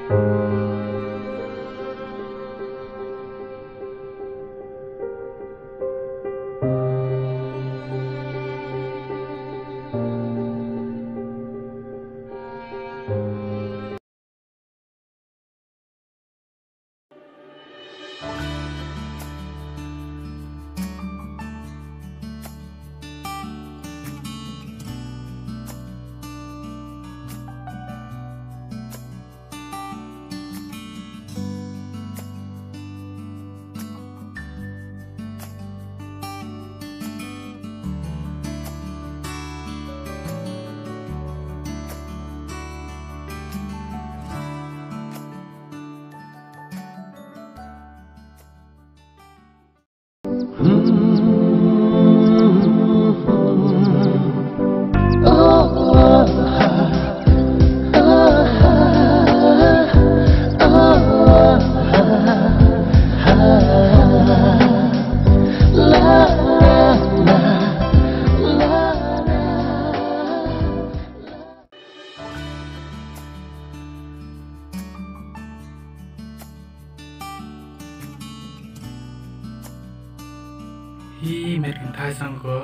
Hi merin thai sang ko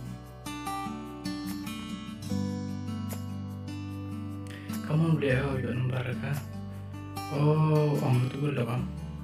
kamu beli yo nomor ka oh om tu gula bang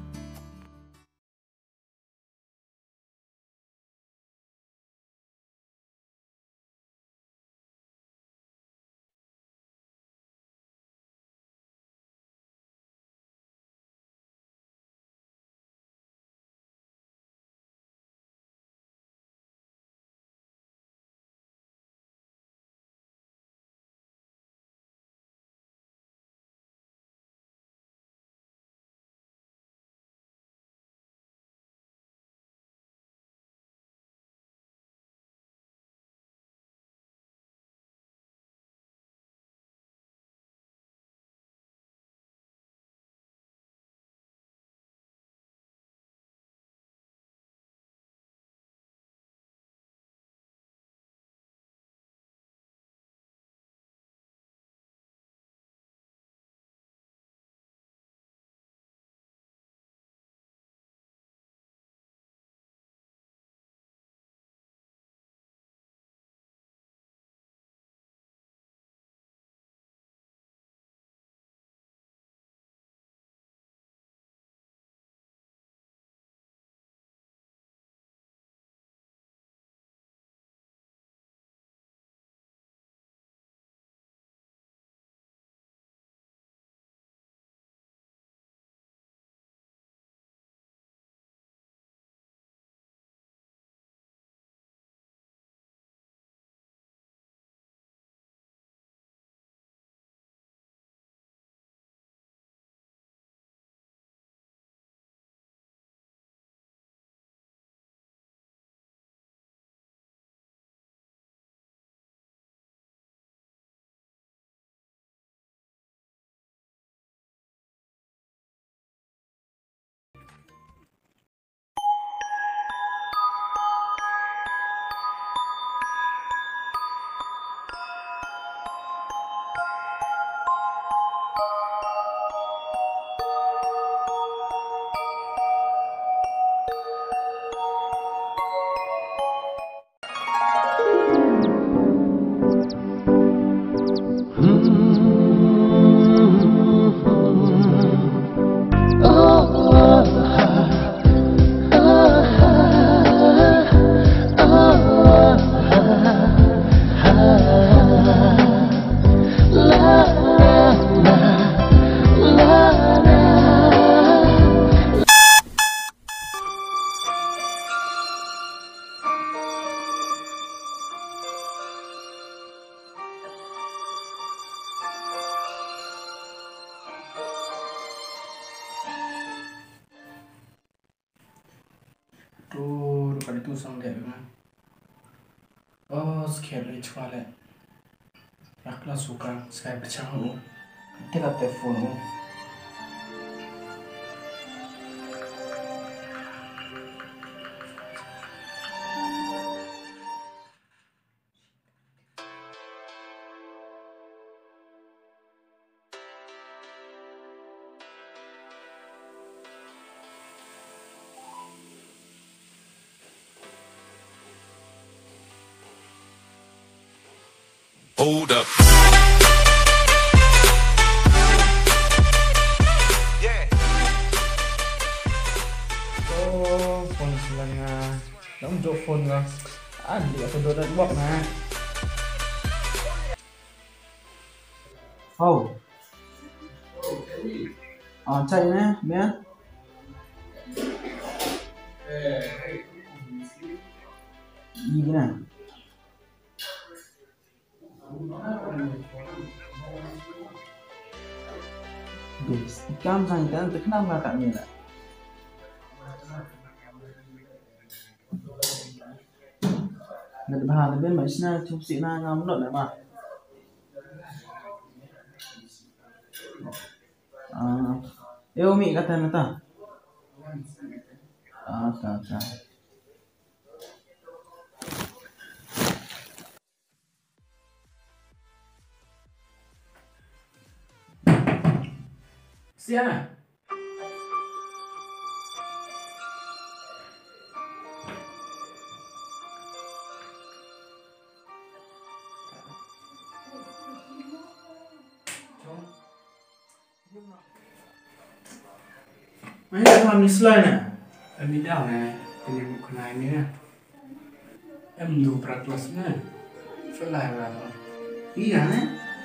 tuh kali tu sang deh kan oh sekian lagi cuma le rakla suka saya bercakap kita telepon Hold up. Oh, phone selangnya. Đóng chỗ phone rồi. Liệu tôi đốt đất bọc nè. Oh. Chạy nè, mẹ. Gì cái này? Cam sang kan kenapa kakaknya lah? Nggak bahan tapi macamnya cuma si na ngamnot lah mah. Umi kata nata. Kata. Siapa? Mấy em làm như slide nè. Em đi đảo này, thì một con này nữa. Em đủ bạc plus nè. Phải lại vào. Ý hả?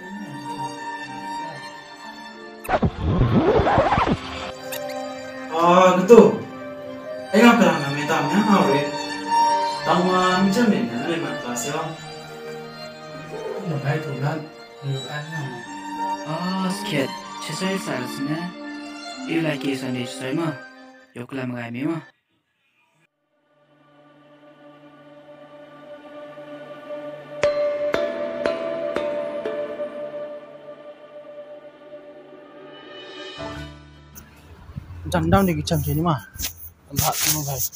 Gitu. Ngapa lang na may tamnya hawe? Tama macam ni na lima kelas ya. Nabai tulan, nuan na. 스켓 최소의 사이즈네. 일라이 계산이 있어요. 요클람 가이미요. Jangan di kicam sini mah. Tempat semua guys.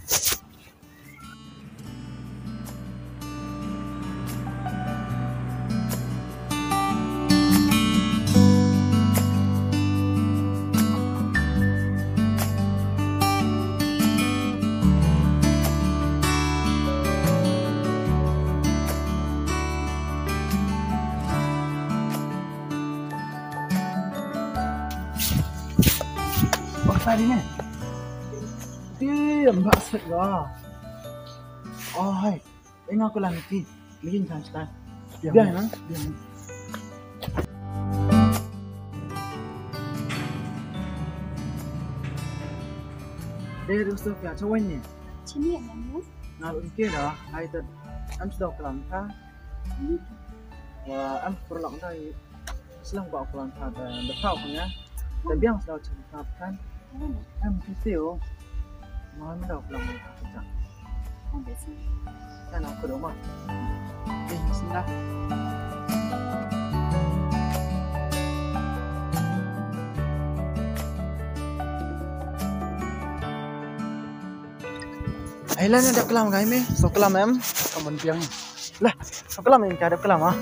Tadi ni, mbak set lah. Hai, aku lagi, bikin kan sekarang. Biar na, biar. Dosto kaya cawai ni. Sini ya mas. Nalu ikut dah, hai tu, sudah kelam kah? Wah, perlu dah. Selang bawa kelam kah dan bertau punya. Tapi yang sudah cerita kan. Kecil, mana dah pulang macam. Kan aku rumah. Bismillah. Ailan ada kelam kami, so kelam em, kamu piang. Lah, so kelam ini ada kelam ah.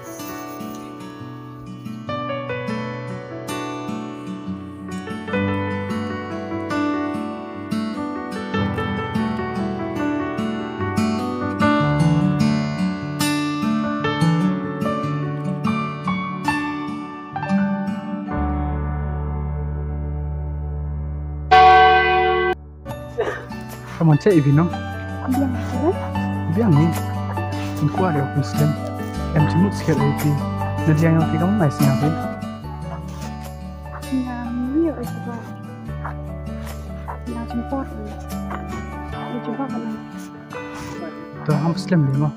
Kamu cek ibu no? Biang ni, aku ada Muslim. Em cuma sikit lagi. Nanti yang kamu masih apa? Ngambil coba. Nak jemput. Coba kan? Tu orang Muslim ni mah.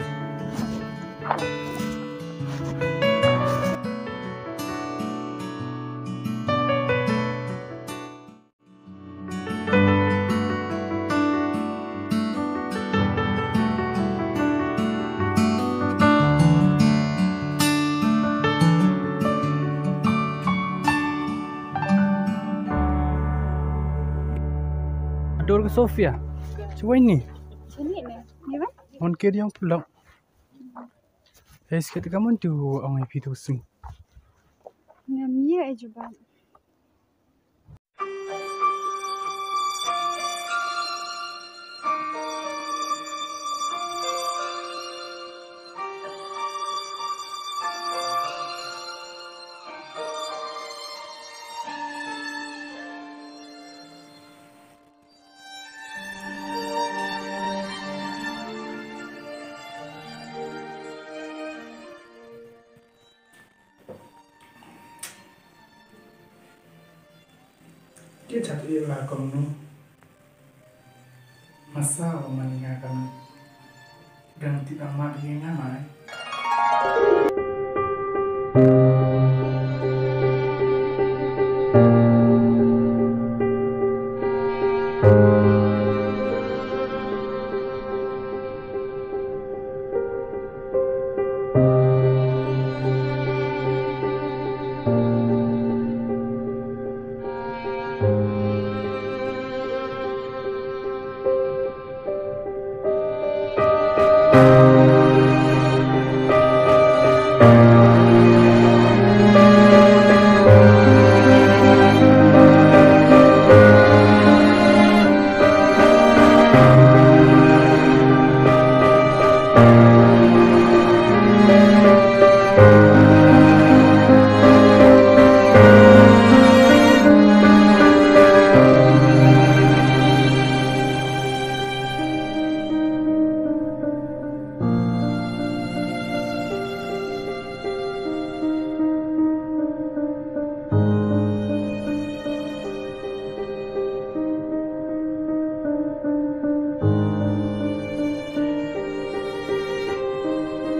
Ador ke Sofia? Cuba ini. Sini ni, ni kan? Mungkin yang pulang. Sikit kamu tu orang itu sing. Ngambil coba. Kia jatuh ilah kamu masa meninggalkan dan tidak mati nyaman.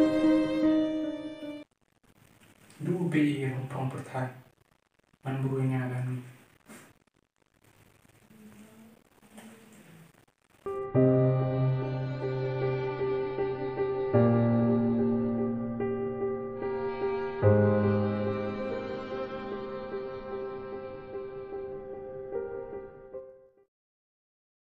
Du bi rumpang pertai man burunya